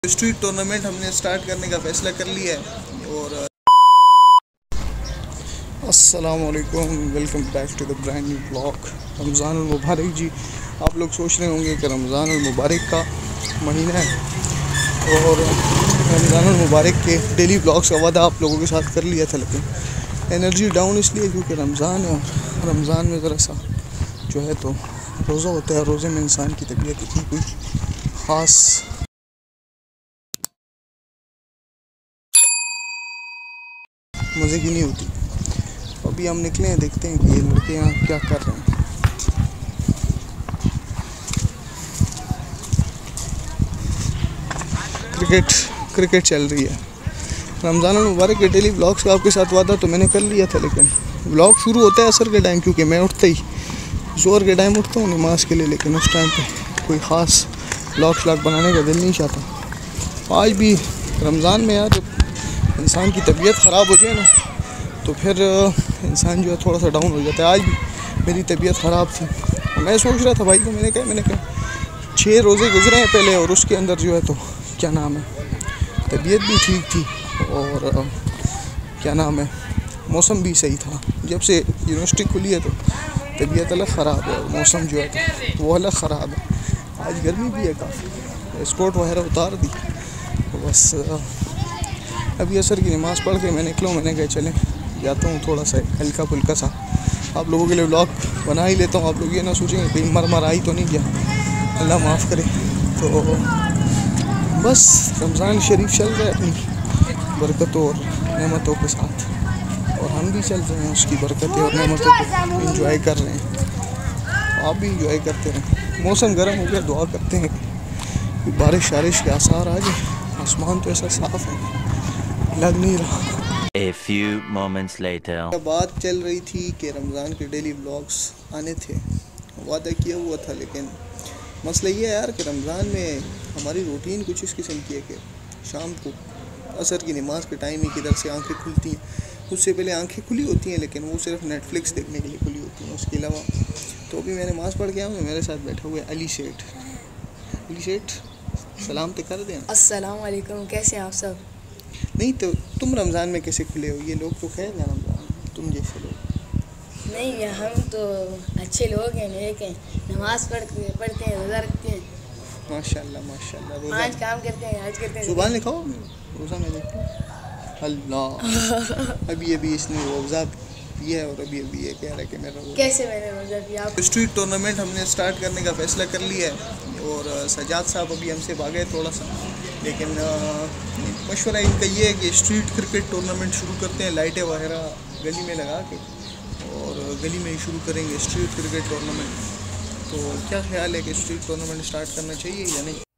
Street tournament हमने start करने का फ़ैसला कर लिया है। और अस्सलाम वालेकुम, welcome back to the brand new blog. Ramzan मुबारक जी। आप लोग सोच रहे होंगे कि रमज़ान मुबारक का महीना है और रमज़ान मुबारक के डेली ब्लॉग्स का वादा आप लोगों के साथ कर लिया था, लेकिन एनर्जी डाउन इसलिए क्योंकि रमज़ान है और रमज़ान में ज़रा सा जो है तो रोज़ा होता है। रोज़े में इंसान की तबीयत इतनी कोई ख़ास मज़े की नहीं होती। अभी हम निकले हैं, देखते हैं कि ये लड़के यहाँ क्या कर रहे हैं। क्रिकेट चल रही है। रमज़ान मुबारक के डेली ब्लॉग्स का आपके साथ वादा तो मैंने कर लिया था, लेकिन ब्लॉग शुरू होता है असर के टाइम, क्योंकि मैं उठते ही ज़ोर के टाइम उठता हूँ नमाज के लिए, लेकिन उस टाइम पे कोई ख़ास ब्लॉग बनाने का दिल नहीं चाहता। आज भी रमज़ान में यार इंसान की तबीयत ख़राब हो जाए ना तो फिर इंसान जो है थोड़ा सा डाउन हो जाता है। आज भी मेरी तबीयत ख़राब थी। मैं सोच रहा था भाई को, मैंने कहा 6 रोज़े गुजरे हैं पहले, और उसके अंदर जो है तो क्या नाम है, तबीयत भी ठीक थी और क्या नाम है, मौसम भी सही था। जब से यूनिवर्सिटी खुली है तो तबीयत अलग ख़राब है और मौसम जो है तो वो अलग ख़राब है। आज गर्मी भी है काफ़ी, स्पोर्ट वगैरह उतार दी। तो बस अभी असर की नमाज़ पढ़ के मैं निकला हूँ। मैंने कहा चलें जाता हूँ थोड़ा सा हल्का फुल्का सा आप लोगों के लिए व्लॉग बना ही लेता हूँ। आप लोग ये ना सोचेंगे कहीं मर आई तो नहीं गया, अल्लाह माफ़ करे। तो बस रमज़ान शरीफ चल रहा है अपनी बरकतों और नेमतों के साथ, और हम भी चल रहे हैं उसकी बरकतें और नेमतों को इंजॉय कर रहे हैं। आप भी इंजॉय करते रहें। मौसम गर्म हो गया, दुआ करते हैं कि बारिश के आसार आ जाए। आसमान तो ऐसा साफ़ है, लग नहीं रहा। A few moments later. बात चल रही थी कि रमज़ान के डेली व्लॉग्स आने थे, वादा किया हुआ था, लेकिन मसला ये है यार कि रमज़ान में हमारी रूटीन कुछ इस किस्म की है कि शाम को असर की नमाज के टाइम ही किधर से आंखें खुलती हैं। उससे पहले आंखें खुली होती हैं, लेकिन वो सिर्फ नेटफ्लिक्स देखने के लिए खुली होती हैं, उसके अलावा। तो अभी मैं नमाज़ पढ़ के आऊँ, मेरे साथ बैठा हुआ है अली सेठ। सलाम तो कर देना। अस्सलाम वालेकुम, कैसे हैं आप सब? नहीं तो तुम रमज़ान में कैसे खुले हो? ये लोग तो खैर ना रमज़ान, तुम जैसे लोग नहीं, हम तो अच्छे लोग हैं, लेकिन नमाज़ पढ़ते हैं, रोज़ा रखते हैं। माशाल्लाह रोज़ा आज काम करते हैं, आज करते हैं। ज़ुबान लिखाओ, रोज़ा में देखो। अल्लाह अभी इसने रोज़ा पिया है और अभी ये कह रहा है कि मेरा रोज़ा। कैसे मैंने रोज़ा पिया? स्ट्रीट टूर्नामेंट हमने स्टार्ट करने का फ़ैसला कर लिया है और सजाद साहब अभी हमसे भागे थोड़ा सा, लेकिन मशवरा इनका ये है कि स्ट्रीट क्रिकेट टूर्नामेंट शुरू करते हैं, लाइटें वगैरह गली में लगा के, और गली में ही शुरू करेंगे स्ट्रीट क्रिकेट टूर्नामेंट। तो क्या ख्याल है कि स्ट्रीट टूर्नामेंट स्टार्ट करना चाहिए या नहीं?